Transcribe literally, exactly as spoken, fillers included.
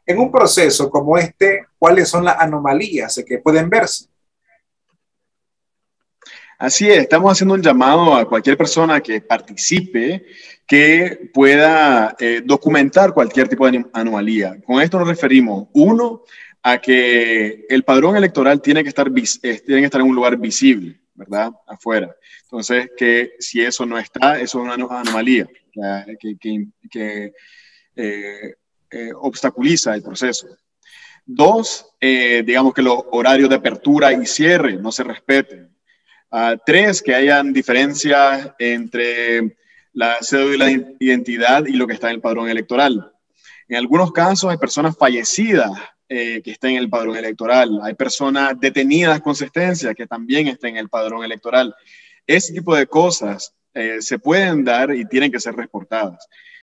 En un proceso como este, ¿cuáles son las anomalías que pueden verse? Así es, estamos haciendo un llamado a cualquier persona que participe, que pueda eh, documentar cualquier tipo de anomalía. Con esto nos referimos, uno, a que el padrón electoral tiene que estar, eh, tiene que estar en un lugar visible, ¿verdad? Afuera. Entonces, que si eso no está, eso es una anomalía que, que, que eh, eh, obstaculiza el proceso. Dos, eh, digamos que los horarios de apertura y cierre no se respeten. Uh, tres, que hayan diferencias entre la cédula de identidad y lo que está en el padrón electoral. En algunos casos hay personas fallecidas eh, que estén en el padrón electoral. Hay personas detenidas con sentencia que también estén en el padrón electoral. Ese tipo de cosas eh, se pueden dar y tienen que ser reportadas.